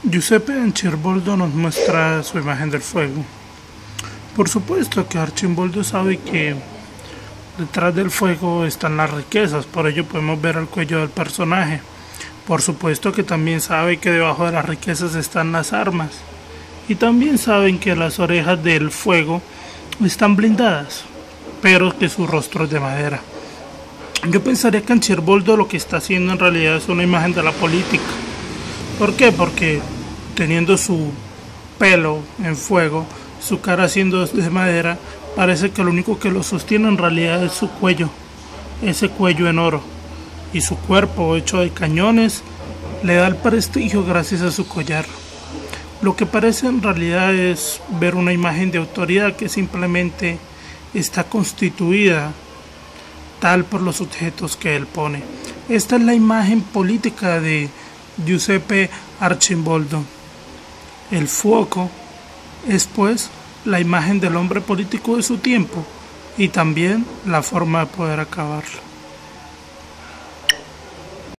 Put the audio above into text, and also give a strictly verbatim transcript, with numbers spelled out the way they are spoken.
Giuseppe Arcimboldo nos muestra su imagen del fuego. Por supuesto que Arcimboldo sabe que detrás del fuego están las riquezas, por ello podemos ver el cuello del personaje. Por supuesto que también sabe que debajo de las riquezas están las armas. Y también saben que las orejas del fuego están blindadas, pero que su rostro es de madera. Yo pensaría que Arcimboldo lo que está haciendo en realidad es una imagen de la política. ¿Por qué? Porque teniendo su pelo en fuego, su cara siendo de madera, parece que lo único que lo sostiene en realidad es su cuello, ese cuello en oro. Y su cuerpo hecho de cañones le da el prestigio gracias a su collar. Lo que parece en realidad es ver una imagen de autoridad que simplemente está constituida tal por los objetos que él pone. Esta es la imagen política de Giuseppe Arcimboldo. El fuego es pues la imagen del hombre político de su tiempo y también la forma de poder acabarlo.